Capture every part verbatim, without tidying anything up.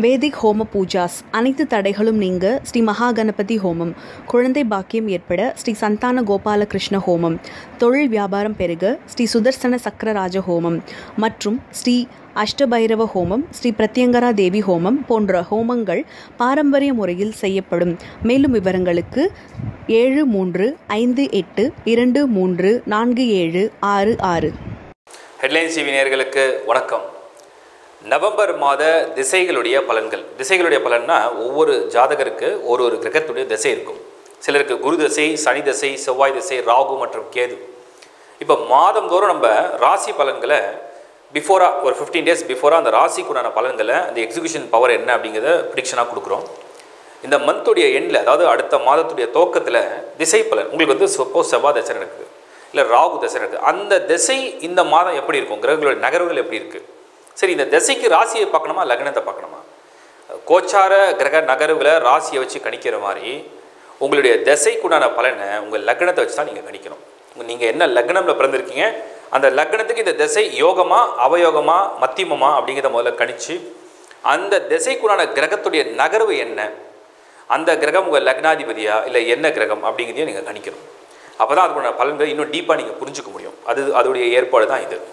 வேதிக் ஹோம பூஜாஸ் அனைத்து தடைகளும் நீங்க ஸ்ரீ மகா கணபதி ஹோமம், குழந்தை பாக்கியம் ஏற்பட ஸ்ரீ சந்தான கோபால கிருஷ்ண ஹோமம், தொழில் வியாபாரம் பெருக ஸ்ரீ சுதர்சன சக்கரராஜ ஹோமம் மற்றும் ஸ்ரீ அஷ்டபைரவ ஹோமம், ஸ்ரீ பிரத்யங்கரா தேவி ஹோமம் போன்ற ஹோமங்கள் பாரம்பரிய முறையில் செய்யப்படும். மேலும் விவரங்களுக்கு ஏழு மூன்று ஐந்து எட்டு இரண்டு மூன்று நான்கு ஏழு ஆறு ஆறு. ஹெட்லைன்ஸ் டிவி நேயர்களுக்கு வணக்கம். நவம்பர் மாத திசைகளுடைய பலன்கள். திசைகளுடைய பலன்னா ஒவ்வொரு ஜாதகருக்கு ஒரு ஒரு கிரகத்துடைய திசை இருக்கும். சிலருக்கு குரு திசை, சனி திசை, செவ்வாய் திசை, ராகு மற்றும் கேது. இப்போ மாதந்தோறும் நம்ம ராசி பலன்களை பிஃபோராக ஒரு ஃபிஃப்டீன் டேஸ் பிஃபோராக அந்த ராசிக்குண்டான பலன்களை அந்த எக்ஸிக்யூஷன் பவர் என்ன அப்படிங்கிறத ப்ரிடிக்ஷனாக கொடுக்குறோம். இந்த மந்த்துடைய எண்டில், அதாவது அடுத்த மாதத்துடைய துவக்கத்தில் திசை பலன் உங்களுக்கு வந்து சப்போஸ் செவ்வாய் திசை நடக்குது, இல்லை ராகு திசை நடக்குது, அந்த திசை இந்த மாதம் எப்படி இருக்கும், கிரகங்களுடைய நகர்வுகள் எப்படி இருக்குது. சரி, இந்த திசைக்கு ராசியை பார்க்கணுமா லக்னத்தை பார்க்கணுமா? கோச்சார கிரக நகர்வில் ராசியை வச்சு கணிக்கிற மாதிரி உங்களுடைய திசைக்குண்டான பலனை உங்கள் லக்னத்தை வச்சு தான் நீங்கள் கணிக்கணும். நீங்கள் என்ன லக்னமில் பிறந்திருக்கீங்க, அந்த லக்னத்துக்கு இந்த திசை யோகமா அவயோகமா மத்தியமமா அப்படிங்கிறத முதல்ல கணிச்சு அந்த திசைக்குண்டான கிரகத்துடைய நகர்வு என்ன, அந்த கிரகம் உங்கள் லக்னாதிபதியா இல்லை என்ன கிரகம் அப்படிங்கிறதையும் நீங்கள் கணிக்கணும். அப்போ தான் அதுக்குண்டான பலன்கள் இன்னும் டீப்பாக நீங்கள் புரிஞ்சுக்க முடியும். அது அதோடைய ஏற்பாடு தான் இது.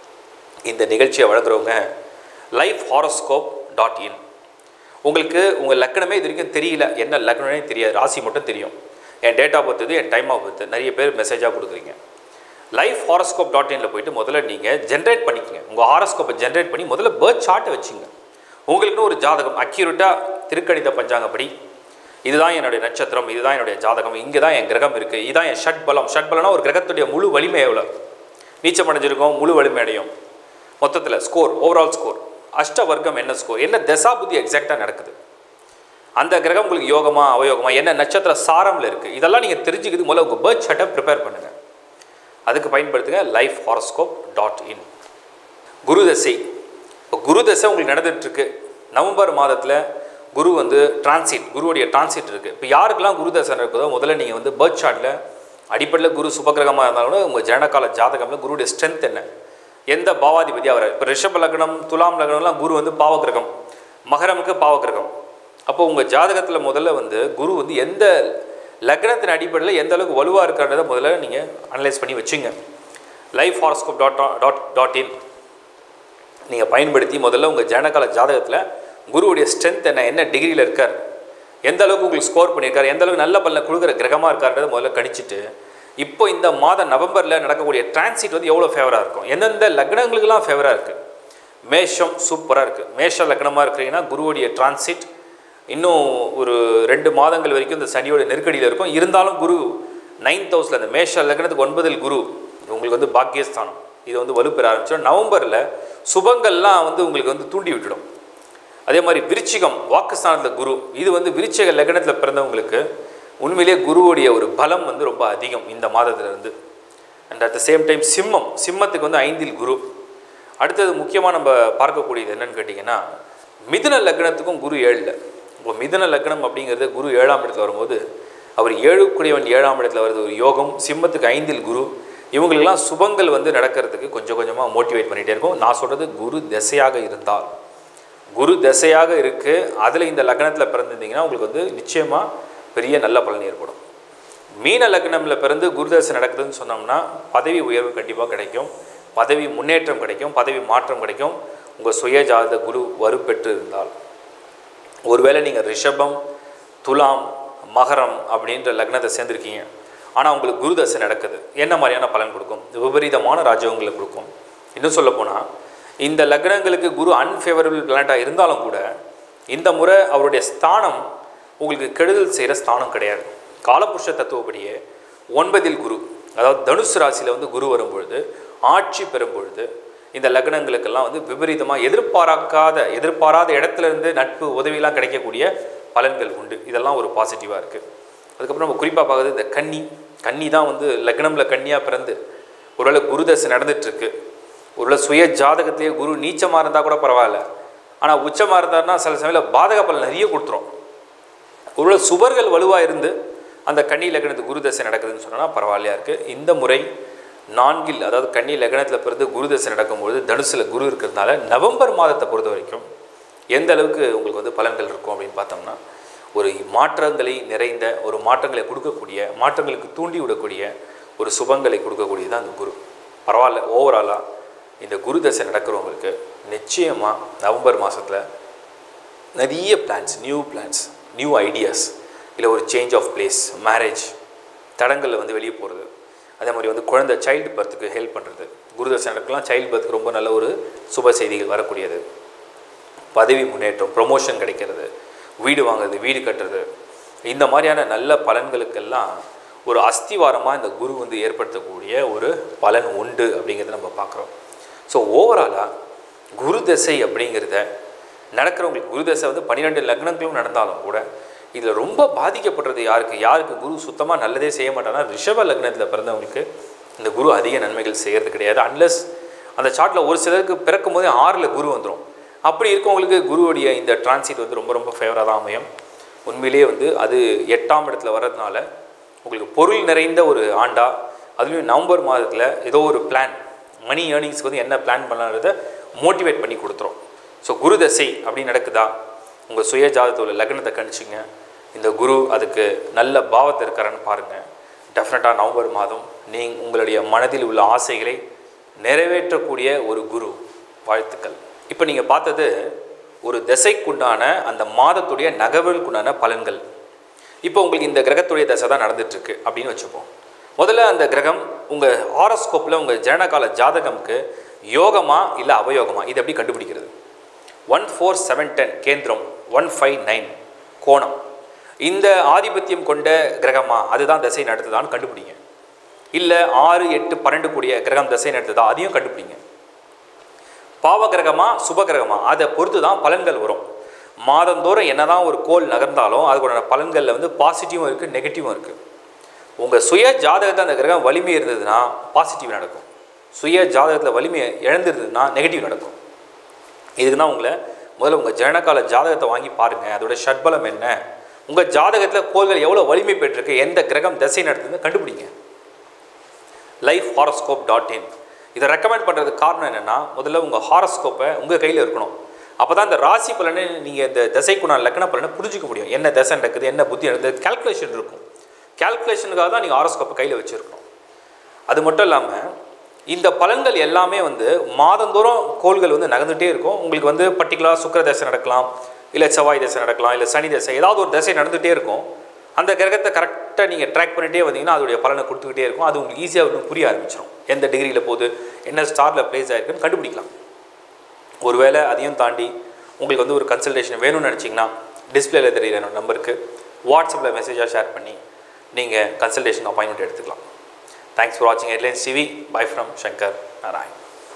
இந்த நிகழ்ச்சியை வழங்குறவங்க லைஃப் ஹாரோஸ்கோப் டாட் இன். உங்களுக்கு உங்கள் லக்னமே இது வரைக்கும் தெரியல, என்ன லக்னமே தெரியாது, ராசி மட்டும் தெரியும். என் டேட் ஆஃப் பர்த், என் டைம் ஆஃப் பர்த் நிறைய பேர் மெசேஜாக கொடுக்குறீங்க. லைஃப் ஹாரோஸ்கோப் டாட் இனில் போய்ட்டு முதல்ல நீங்கள் ஜென்ரேட் பண்ணிக்கங்க. உங்கள் ஹாரோஸ்கோப்பை ஜென்ரேட் பண்ணி முதல்ல பேர்த் சார்ட்டை வச்சுங்க. உங்களுக்குன்னு ஒரு ஜாதகம் அக்யூரேட்டாக திருக்கணித பஞ்சாங்கப்படி இதுதான் என்னுடைய நட்சத்திரம், இதுதான் என்னுடைய ஜாதகம், இங்கே தான் என் கிரகம் இருக்குது, இதுதான் என் ஷட் பலம். ஷட் பலம்னா ஒரு கிரகத்துடைய முழு வலிமை எவ்வளோ, நீச்சம் அடைஞ்சிருக்கும், முழு வலிமை அடையும், மொத்தத்தில் ஸ்கோர், ஓவரால் ஸ்கோர், அஷ்ட வர்க்கம் என்ன ஸ்கோர், என்ன தசா புத்தி எக்ஸாக்டாக நடக்குது, அந்த கிரகம் உங்களுக்கு யோகமா அவயோகமா, என்ன நட்சத்திர சாரமில் இருக்குது, இதெல்லாம் நீங்கள் தெரிஞ்சுக்கிறது முதல்ல உங்கள் பேர்த் சார்ட்டை ப்ரிப்பேர் பண்ணுங்கள். அதுக்கு பயன்படுத்துங்க லைஃப் ஹாரோஸ்கோப் டாட் இன். குரு தசை. இப்போ குரு தசை உங்களுக்கு நடந்துகிட்ருக்கு. நவம்பர் மாதத்தில் குரு வந்து டிரான்சிட், குருவுடைய டிரான்சிட் இருக்குது. இப்போ யாருக்கெல்லாம் குரு தசை இருக்குதோ முதல்ல நீங்கள் வந்து பேர்த் சார்ட்டில் அடிப்படையில் குரு சுபகிரகமாக இருந்தாலும் உங்கள் ஜனகால ஜாதகமில் குருவுடைய ஸ்ட்ரென்த் என்ன, எந்த பாவாதிபதி அவர். இப்போ ரிஷப லக்னம், துலாம் லக்னம்லாம் குரு வந்து பாவகிரகம், மகரமுக்கு பாவகிரகம். அப்போ உங்கள் ஜாதகத்தில் முதல்ல வந்து குரு வந்து எந்த லக்னத்தின் அடிப்படையில் எந்த அளவுக்கு வலுவாக இருக்கிறத முதல்ல நீங்கள் அனலைஸ் பண்ணி வச்சுங்க. Life horoscope dot dot dot in நீங்கள் பயன்படுத்தி முதல்ல உங்கள் ஜனகால ஜாதகத்தில் குருவுடைய ஸ்ட்ரென்த் என்ன, என்ன டிகிரியில் இருக்கார், எந்த அளவுக்கு உங்களுக்கு ஸ்கோர் பண்ணியிருக்கார், எந்த அளவுக்கு நல்ல பலனை கொடுக்குற கிரகமாக இருக்கார்ன்றதை முதல்ல கணிச்சிட்டு இப்போ இந்த மாதம் நவம்பரில் நடக்கக்கூடிய டிரான்சிட் வந்து எவ்வளோ ஃபேவராக இருக்கும், எந்தெந்த லக்னங்களுக்கெல்லாம் ஃபேவராக இருக்குது. மேஷம் சூப்பராக இருக்குது. மேஷ லக்னமாக இருக்கிறீங்கன்னா குருவுடைய டிரான்சிட் இன்னும் ஒரு ரெண்டு மாதங்கள் வரைக்கும் இந்த சனியோட நெருக்கடியில் இருக்கும். இருந்தாலும் குரு நைன்த் ஹவுஸில் அந்த மேஷ லக்னத்துக்கு ஒன்பதில் குரு உங்களுக்கு வந்து பாக்கியஸ்தானம், இது வந்து வலுப்பெற ஆரம்பிச்சிடும். நவம்பரில் சுபங்கள்லாம் வந்து உங்களுக்கு வந்து தூண்டி விட்டுடும். அதே மாதிரி விருச்சிகம் வாக்குஸ்தானத்தில் குரு, இது வந்து விருச்சிக லக்னத்தில் பிறந்தவங்களுக்கு உண்மையிலேயே குருவுடைய ஒரு பலம் வந்து ரொம்ப அதிகம் இந்த மாதத்துலேருந்து. And at the same time சிம்மம், சிம்மத்துக்கு வந்து ஐந்தில் குரு. அடுத்தது முக்கியமாக நம்ம பார்க்கக்கூடியது என்னென்னு கேட்டிங்கன்னா மிதுன லக்னத்துக்கும் குரு ஏழில். இப்போ மிதுன லக்னம் அப்படிங்கிறது குரு ஏழாம் இடத்துல வரும்போது அவர் ஏழுக்குடையவன் ஏழாம் இடத்துல வருது ஒரு யோகம். சிம்மத்துக்கு ஐந்தில் குரு. இவங்களுக்கெல்லாம் சுபங்கள் வந்து நடக்கிறதுக்கு கொஞ்சம் கொஞ்சமாக மோட்டிவேட் பண்ணிகிட்டே இருக்கும். நான் சொல்கிறது குரு திசையாக இருந்தால், குரு திசையாக இருக்குது, அதில் இந்த லக்னத்தில் பிறந்திருந்தீங்கன்னா உங்களுக்கு வந்து நிச்சயமாக பெரிய நல்ல பலன் ஏற்படும். மீன லக்னமில் பிறந்து குருதசை நடக்குதுன்னு சொன்னோம்னா பதவி உயர்வு கண்டிப்பாக கிடைக்கும், பதவி முன்னேற்றம் கிடைக்கும், பதவி மாற்றம் கிடைக்கும். உங்கள் சுயஜாத குரு வலுப்பெற்று இருந்தால், ஒருவேளை நீங்கள் ரிஷபம், துலாம், மகரம் அப்படின்ற லக்னத்தை சேர்ந்துருக்கீங்க, ஆனால் உங்களுக்கு குருதசை நடக்குது, என்ன மாதிரியான பலன் கொடுக்கும்? விபரீதமான ராஜ்யங்களை கொடுக்கும். இன்னும் சொல்லப்போனால் இந்த லக்னங்களுக்கு குரு அன்ஃபேவரபிள் பிளானட்டாக இருந்தாலும் கூட இந்த முறை அவருடைய ஸ்தானம் உங்களுக்கு கெடுதல் செய்கிற ஸ்தானம் கிடையாது. காலபுருஷ தத்துவப்படியே ஒன்பதில் குரு, அதாவது தனுசு ராசியில் வந்து குரு வரும்பொழுது, ஆட்சி பெறும்பொழுது இந்த லக்னங்களுக்கெல்லாம் வந்து விபரீதமாக எதிர்பாராக்காத எதிர்பாராத இடத்துலேருந்து நட்பு உதவியெல்லாம் கிடைக்கக்கூடிய பலன்கள் உண்டு. இதெல்லாம் ஒரு பாசிட்டிவாக இருக்குது. அதுக்கப்புறம் நம்ம குறிப்பாக பார்க்குறது இந்த கன்னி. கன்னி தான் வந்து லக்னமில் கன்னியாக பிறந்து ஒருவேளை குருதசை நடந்துகிட்ருக்கு, ஒருவேளை சுய ஜாதகத்திலேயே குரு நீச்சமாக இருந்தால் கூட பரவாயில்ல, ஆனால் உச்சமாக இருந்தார்னா சில சமயம் பாதக பலன் நிறைய கொடுத்துரும். ஒருவேளை சுபர்கள் வலுவாக இருந்து அந்த கன்னி லக்னத்துக்கு குரு தசை நடக்குதுன்னு சொன்னால் பரவாயில்லையா இருக்குது. இந்த முறை நான்கில், அதாவது கன்னி லக்னத்தில் பிறந்து குரு தசை நடக்கும்பொழுது தனுசில் குரு இருக்கிறதுனால நவம்பர் மாதத்தை பொறுத்த வரைக்கும் எந்த அளவுக்கு உங்களுக்கு வந்து பலன்கள் இருக்கும் அப்படின்னு பார்த்தோம்னா, ஒரு மாற்றங்களை நிறைந்த ஒரு மாற்றங்களை கொடுக்கக்கூடிய, மாற்றங்களுக்கு தூண்டி விடக்கூடிய ஒரு சுபங்களை கொடுக்கக்கூடியது தான் அந்த குரு. பரவாயில்ல, ஓவராலாக இந்த குரு தசை நடக்கிறவங்களுக்கு நிச்சயமாக நவம்பர் மாதத்தில் நிறைய plans, new plans, new ideas, இல்லை ஒரு சேஞ்ச் ஆஃப் பிளேஸ், மேரேஜ், தடங்களில் வந்து வெளியே போகிறது, அதே மாதிரி வந்து குழந்தை சைல்டு பர்த்துக்கு ஹெல்ப் பண்ணுறது. குருதசை நடக்கலாம், சைல்டு பர்த்துக்கு ரொம்ப நல்ல ஒரு சுப செய்திகள் வரக்கூடியது. பதவி முன்னேற்றம், ப்ரொமோஷன் கிடைக்கிறது, வீடு வாங்குறது, வீடு கட்டுறது, இந்த மாதிரியான நல்ல பலன்களுக்கெல்லாம் ஒரு அஸ்திவாரமாக இந்த குரு வந்து ஏற்படுத்தக்கூடிய ஒரு பலன் உண்டு அப்படிங்கிறத நம்ம பார்க்குறோம். ஸோ ஓவராலாக குரு தசை அப்படிங்கிறத நடக்கிறவங்களுக்கு, குரு தசை வந்து பன்னிரெண்டு லக்னங்களும் நடந்தாலும் கூட இதில் ரொம்ப பாதிக்கப்படுறது யாருக்கு யாருக்கு குரு சுத்தமாக நல்லதே செய்ய மாட்டாங்கன்னா, ரிஷப லக்னத்தில் பிறந்தவங்களுக்கு இந்த குரு அதிக நன்மைகள் செய்கிறது கிடையாது. அன்லஸ் அந்த சார்ட்டில் ஒரு சிலருக்கு பிறக்கும் போதே ஆறில் குரு வந்துடும். அப்படி இருக்கவங்களுக்கு குருவுடைய இந்த டிரான்சிட் வந்து ரொம்ப ரொம்ப ஃபேவராக தான் அமையும். உண்மையிலேயே வந்து அது எட்டாம் இடத்துல வர்றதுனால உங்களுக்கு பொருள் நிறைந்த ஒரு ஆண்டா, அதுலேயும் நவம்பர் மாதத்தில் ஏதோ ஒரு பிளான், மணி ஏர்னிங்ஸ்க்கு வந்து என்ன பிளான் பண்ணலான்றதை மோட்டிவேட் பண்ணி கொடுத்துரும். ஸோ குரு தசை அப்படி நடக்குதா, உங்கள் சுய ஜாதகத்தோட லக்னத்தை கணிச்சிங்க, இந்த குரு அதுக்கு நல்ல பாவத்தை இருக்காரான்னு பாருங்கள். டெஃபினட்டாக நவம்பர் மாதம் நீங்கள் உங்களுடைய மனதில் உள்ள ஆசைகளை நிறைவேற்றக்கூடிய ஒரு குரு. வாழ்த்துக்கள். இப்போ நீங்கள் பார்த்தது ஒரு திசைக்குண்டான அந்த மாதத்துடைய நகர்வுக்குண்டான பலன்கள். இப்போ உங்களுக்கு இந்த கிரகத்துடைய தசை தான் நடந்துகிட்ருக்கு அப்படின்னு வச்சுப்போம். முதல்ல அந்த கிரகம் உங்கள் ஹாரோஸ்கோப்பில் உங்கள் ஜனனகால ஜாதகம்க்கு யோகமா இல்லை அவயோகமா, இது எப்படி கண்டுபிடிக்கிறது? ஒன் ஃபோர் செவன் டென் கேந்திரம், ஒன் ஃபைவ் நைன் கோணம், இந்த ஆதிபத்தியம் கொண்ட கிரகமா அதுதான் தசை நடத்துதான்னு கண்டுபிடிங்க. இல்லை ஆறு எட்டு பன்னெண்டு கூடிய கிரகம் தசை நடத்துதா அதையும் கண்டுபிடிங்க. பாவ கிரகமா சுப கிரகமா அதை பொறுத்து தான் பலன்கள் வரும். மாதந்தோறும் என்ன தான் ஒரு கோள் நகர்ந்தாலும் அதுக்கூட பலன்களில் வந்து பாசிட்டிவும் இருக்குது, நெகட்டிவும் இருக்குது. உங்கள் சுய ஜாதகத்தில் அந்த கிரகம் வலிமை இருந்ததுன்னா பாசிட்டிவ் நடக்கும், சுய ஜாதகத்தில் வலிமை இழந்துருந்ததுன்னா நெகட்டிவ் நடக்கும். இதுக்கு தான் உங்களை முதல்ல உங்கள் ஜனனகால ஜாதகத்தை வாங்கி பாருங்கள், அதோட ஷட்பலம் என்ன, உங்கள் ஜாதகத்தில் கோள்கள் எவ்வளோ வலிமை பெற்றிருக்கு, எந்த கிரகம் தசை நடத்துதுன்னு கண்டுபிடிங்க. லைஃப் ஹாரோஸ்கோப் டாட் இன் இதை ரெக்கமெண்ட் பண்ணுறதுக்கு காரணம் என்னென்னா, முதல்ல உங்கள் ஹாரோஸ்கோப்பை உங்கள் கையில் இருக்கணும். அப்போ தான் இந்த ராசி பலனை நீங்கள் இந்த தசைக்குண்டான லக்ன பலனை புரிஞ்சிக்க முடியும். என்ன தசை நடக்குது, என்ன புத்தி நடக்குது, கேல்குலேஷன் இருக்கும். கேல்குலேஷனுக்காக தான் நீங்கள் ஹாரோஸ்கோப்பை கையில் வச்சுருக்கணும். அது மட்டும் இல்லாமல் இந்த பலன்கள் எல்லாமே வந்து மாதந்தோறும் கோள்கள் வந்து நகர்ந்துகிட்டே இருக்கும். உங்களுக்கு வந்து பர்டிகுலராக சுக்கிர தசை நடக்கலாம், இல்லை செவ்வாய் தசை நடக்கலாம், இல்லை சனி தசை, ஏதாவது ஒரு தசை நடந்துகிட்டே இருக்கும். அந்த கிரகத்தை கரெக்டாக நீங்கள் ட்ராக் பண்ணிகிட்டே வந்தீங்கன்னா அதோடைய பலனை கொடுத்துக்கிட்டே இருக்கும். அது உங்களுக்கு ஈஸியாக இன்னும் புரிய ஆரம்பிச்சிடும். எந்த டிகிரியில் போகுது, என்ன ஸ்டாரில் ப்ளேஸ் ஆகிருக்குன்னு கண்டுபிடிக்கலாம். ஒருவேளை அதையும் தாண்டி உங்களுக்கு வந்து ஒரு கன்சல்டேஷன் வேணும்னு நினச்சிங்கன்னா டிஸ்பிளேல தெரியுற என்னோட நம்பருக்கு வாட்ஸ்அப்பில் மெசேஜாக ஷேர் பண்ணி நீங்கள் கன்சல்டேஷன் அப்பாயின்மெண்ட் எடுத்துக்கலாம். தேங்க்ஸ் ஃபார் வாட்சிங் Headlines TV. Bye from Shankar Narayan.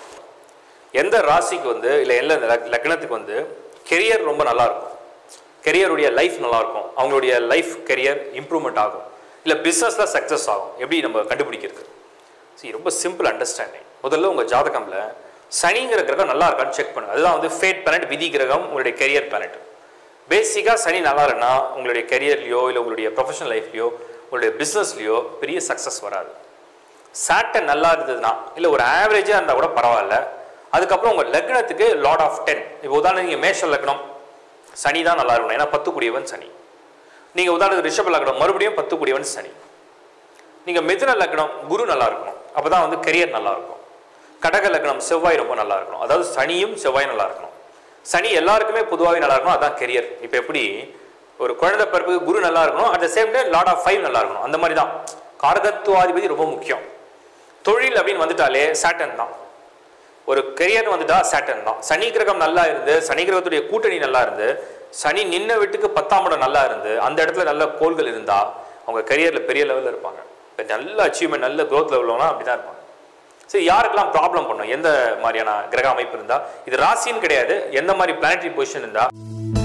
எந்த ராசிக்கு வந்து இல்லை எல்லா லக்னத்துக்கு வந்து கெரியர் ரொம்ப நல்லாயிருக்கும், கெரியருடைய லைஃப் நல்லாயிருக்கும், அவங்களுடைய லைஃப் கெரியர் இம்ப்ரூவ்மெண்ட் ஆகும், இல்லை பிஸ்னஸில் சக்ஸஸ் ஆகும், எப்படி நம்ம கண்டுபிடிக்கிறது? சரி, ரொம்ப சிம்பிள் அண்டர்ஸ்டாண்டிங். முதல்ல உங்கள் ஜாதகமில் சனிங்கிற கிரகம் நல்லா இருக்கான்னு செக் பண்ணுங்கள். அதுதான் வந்து ஃபேட் பிளானட், விதி கிரகம், உங்களுடைய கெரியர் பிளானட். பேசிக்காக சனி நல்லா இருக்குன்னா உங்களுடைய கெரியர்லையோ இல்லை உங்களுடைய ப்ரொஃபஷனல் லைஃப்லையோ உங்களுடைய பிஸ்னஸ்லையோ பெரிய சக்ஸஸ் வராது. சாட்டர்ன் நல்லா இருந்ததுன்னா இல்லை ஒரு ஆவரேஜாக இருந்தால் கூட பரவாயில்ல. அதுக்கப்புறம் உங்கள் லக்னத்துக்கு லார்ட் ஆஃப் டென். இப்போ உதாரணம் நீங்கள் மேஷ லக்னம், சனி தான் நல்லா இருக்கணும், ஏன்னா பத்து கூடியவன் சனி. நீங்கள் உதாரணத்துக்கு ரிஷப லக்னம், மறுபடியும் பத்து கூடியவன் சனி. நீங்கள் மிதுன லக்னம், குரு நல்லா இருக்கணும், அப்போ தான் வந்து கெரியர் நல்லா இருக்கும். கடக லக்னம், செவ்வாய் ரொம்ப நல்லா இருக்கணும், அதாவது சனியும் செவ்வாய் நல்லா இருக்கணும். சனி எல்லாருக்குமே பொதுவாகவே நல்லா இருக்கணும், அதுதான் கெரியர். இப்போ எப்படி ஒரு குழந்தை பிறப்புக்கு குரு நல்லா இருக்கணும், at the same time lord of five நல்லா இருக்கணும், அந்த மாதிரி தான் காரகத்துவாதிபதி ரொம்ப முக்கியம். தொழில் அப்படின்னு வந்துட்டாலே சாட்டர்ன் தான். ஒரு கெரியர் வந்துட்டா சாட்டர்ன் தான். சனி கிரகம் நல்லா இருந்து, சனி கிரகத்துடைய கூட்டணி நல்லா இருந்து, சனி நின்ன வீட்டுக்கு பத்தாம் இடம் நல்லா இருந்து, அந்த இடத்துல நல்ல கோள்கள் இருந்தால் அவங்க கெரியரில் பெரிய லெவலில் இருப்பாங்க. இப்போ நல்ல அச்சீவ்மெண்ட், நல்ல க்ரோத் லெவல்லாம் அப்படி தான் இருப்பாங்க. சரி, யாருக்கெல்லாம் ப்ராப்ளம் பண்ணும், எந்த மாதிரியான கிரக அமைப்பு இருந்தால், இது ராசின்னு கிடையாது, எந்த மாதிரி பிளானட்டரி பொசிஷன் இருந்தால்